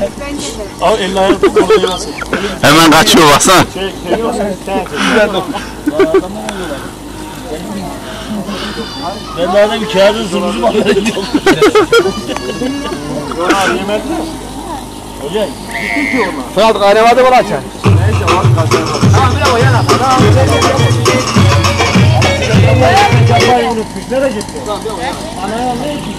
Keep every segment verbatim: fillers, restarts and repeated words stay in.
Al elini ayağını tutmayasın. Hemen kaçıyor baksana. Şey, seviyorsan Güzel dokun. Ben daha da bir kağıdın sunucu mu haber ediyorum? Yok abi yemedi mi? Hocam gitti ki ona. Fırat kaynamadı mı lan sen? Neyse var kaçırmadı. Tamam bir de o yana. Tamam. Çabayı unutmuş. Nereye gitti? Anaya ne gitti?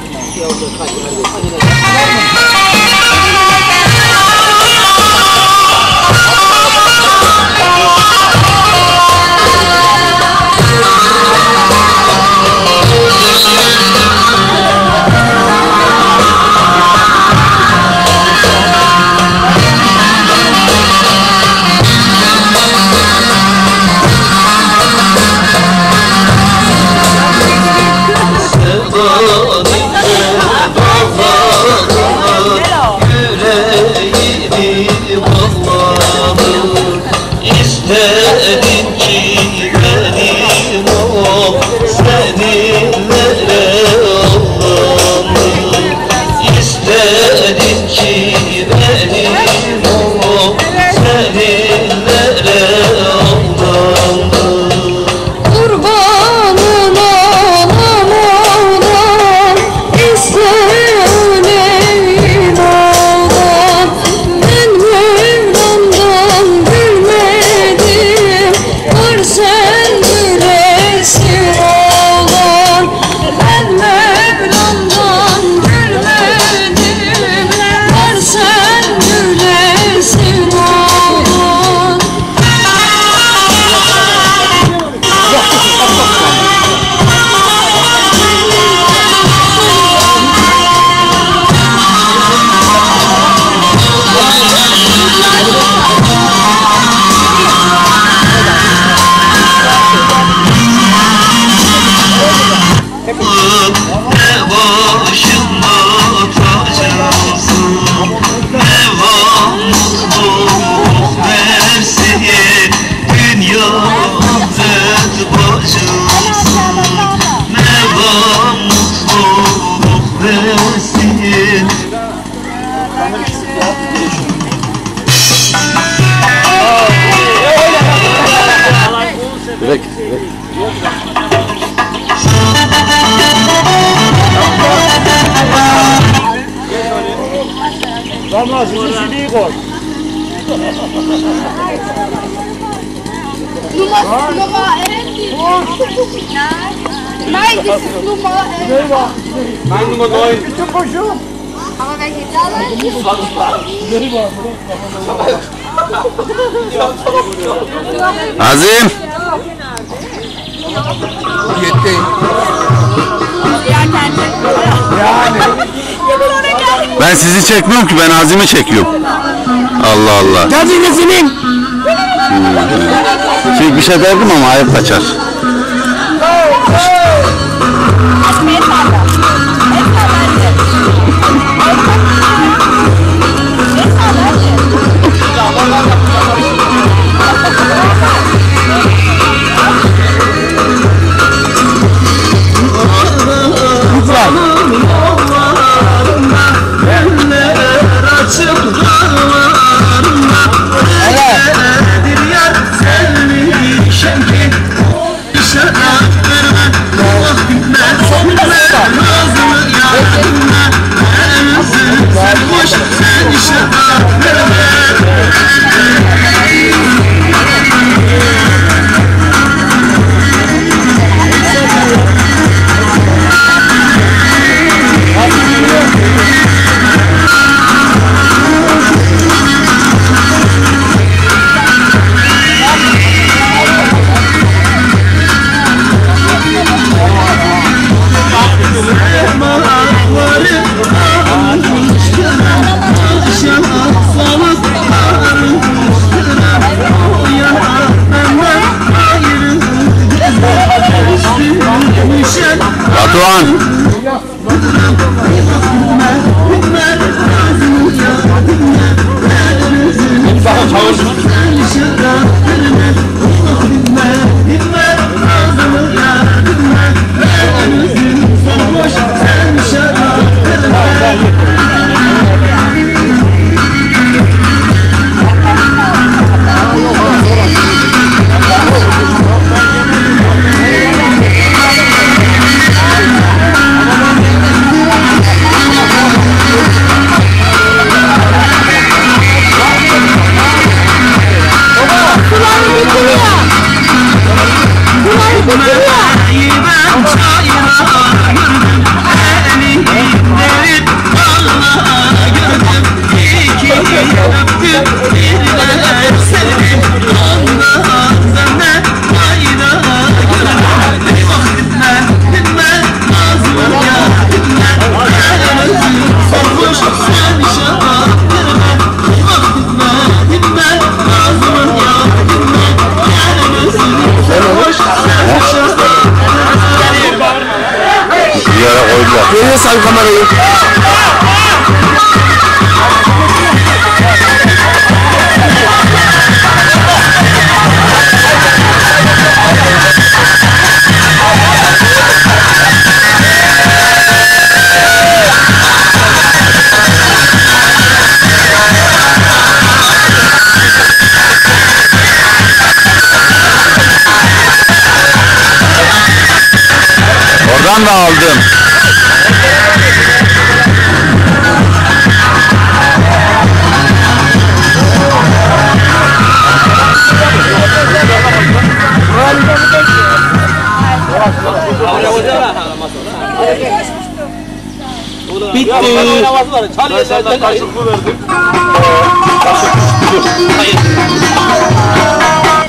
Direkt. Damla sizin sidiği koy. Nummer, Nummer elf. Nein, das ist Nummer elf. Ben numara neun. Bütün koşu. Aber welche Zahl? Azim. Yetti. Yani. Ben sizi çekmiyorum ki, ben Azim'i çekiyorum. Allah Allah. Geldiğinde senin. Şimdi bir şey derdim ama ayıp kaçar. Nummer sen kamerayı. Oradan da aldım. Bitti. Çalıyor senden karşılıklı verdim.